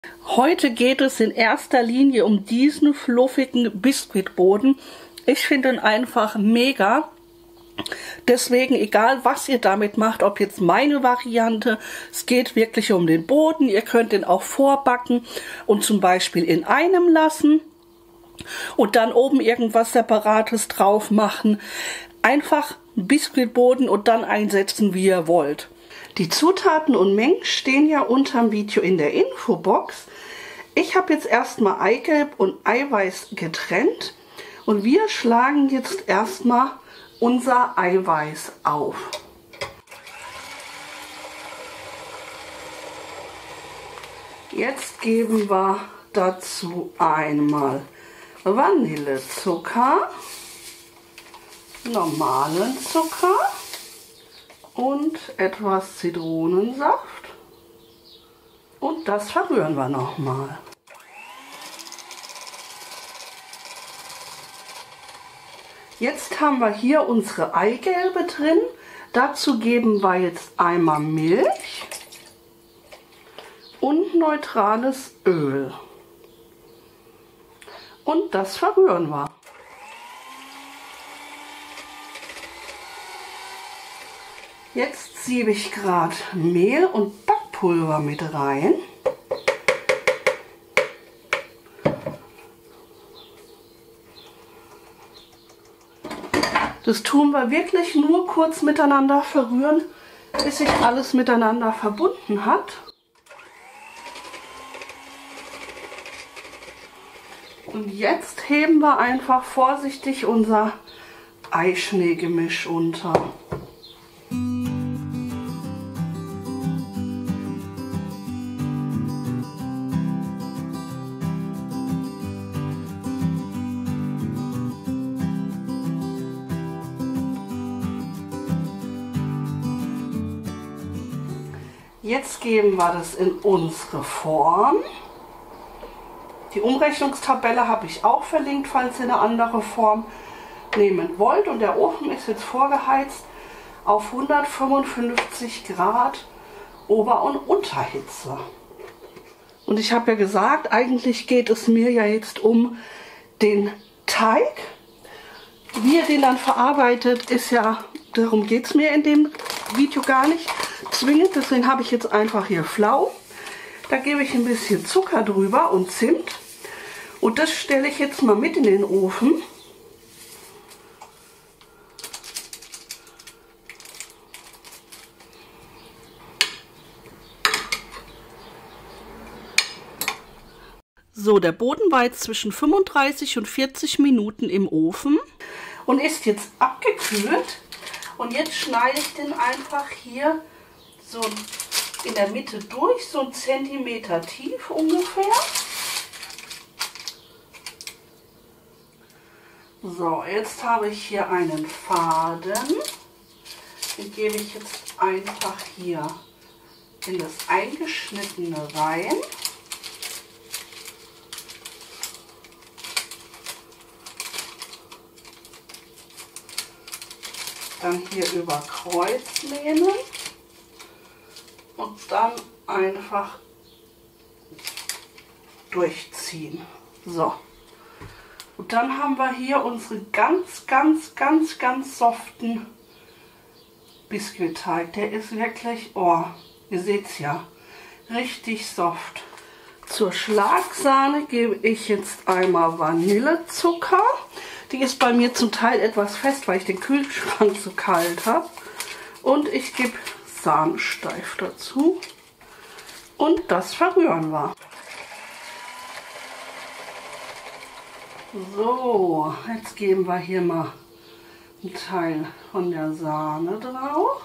Heute geht es in erster Linie um diesen fluffigen Biskuitboden. Ich finde ihn einfach mega. Deswegen, egal was ihr damit macht, ob jetzt meine Variante, es geht wirklich um den Boden. Ihr könnt ihn auch vorbacken und zum Beispiel in einem lassen und dann oben irgendwas Separates drauf machen. Einfach Biskuitboden und dann einsetzen, wie ihr wollt. Die Zutaten und Mengen stehen ja unterm Video in der Infobox. Ich habe jetzt erstmal Eigelb und Eiweiß getrennt und wir schlagen jetzt erstmal unser Eiweiß auf. Jetzt geben wir dazu einmal Vanillezucker, normalen Zucker und etwas Zitronensaft. Und das verrühren wir nochmal. Jetzt haben wir hier unsere Eigelbe drin. Dazu geben wir jetzt einmal Milch und neutrales Öl. Und das verrühren wir. Jetzt siebe ich gerade Mehl und Backpulver mit rein. Das tun wir wirklich nur kurz miteinander verrühren, bis sich alles miteinander verbunden hat. Und jetzt heben wir einfach vorsichtig unser Eischneegemisch unter. Jetzt geben wir das in unsere Form. Die Umrechnungstabelle habe ich auch verlinkt, falls ihr eine andere Form nehmen wollt. Und der Ofen ist jetzt vorgeheizt auf 155 Grad Ober- und Unterhitze. Und ich habe ja gesagt, eigentlich geht es mir ja jetzt um den Teig. Wie ihr den dann verarbeitet, ist ja, darum geht es mir in dem Video gar nicht zwingend. Deswegen habe ich jetzt einfach hier Pflaumen. Da gebe ich ein bisschen Zucker drüber und Zimt. Und das stelle ich jetzt mal mit in den Ofen. So, der Boden war jetzt zwischen 35 und 40 Minuten im Ofen und ist jetzt abgekühlt. Und jetzt schneide ich den einfach hier so in der Mitte durch, so 1 Zentimeter tief ungefähr. So, jetzt habe ich hier einen Faden. Den gebe ich jetzt einfach hier in das Eingeschnittene rein. Dann hier über Kreuz nehmen und dann einfach durchziehen. So. Und dann haben wir hier unsere ganz soften Biskuitteig. Der ist wirklich, oh, ihr seht es ja, richtig soft. Zur Schlagsahne gebe ich jetzt einmal Vanillezucker. Die ist bei mir zum Teil etwas fest, weil ich den Kühlschrank so kalt habe. Und ich gebe Sahnesteif dazu. Und das verrühren wir. So, jetzt geben wir hier mal einen Teil von der Sahne drauf.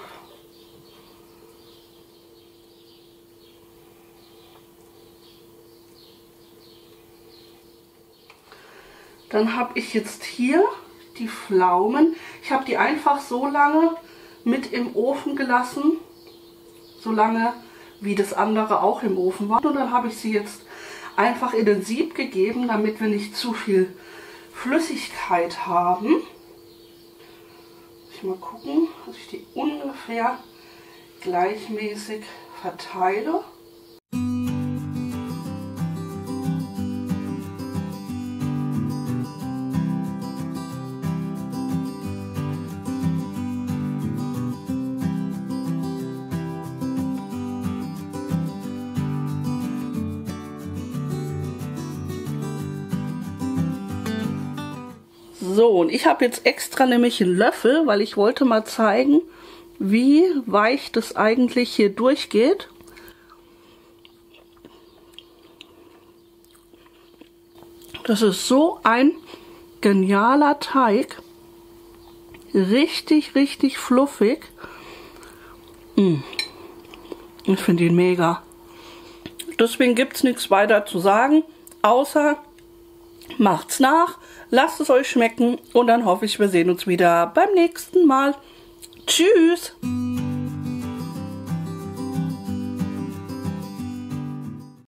Dann habe ich jetzt hier die Pflaumen. Ich habe die einfach so lange mit im Ofen gelassen, so lange wie das andere auch im Ofen war. Und dann habe ich sie jetzt einfach in den Sieb gegeben, damit wir nicht zu viel Flüssigkeit haben. Muss ich mal gucken, dass ich die ungefähr gleichmäßig verteile. So, und ich habe jetzt extra nämlich einen Löffel, weil ich wollte mal zeigen, wie weich das eigentlich hier durchgeht. Das ist so ein genialer Teig. Richtig, richtig fluffig. Ich finde ihn mega. Deswegen gibt es nichts weiter zu sagen, außer macht's nach, lasst es euch schmecken und dann hoffe ich, wir sehen uns wieder beim nächsten Mal. Tschüss!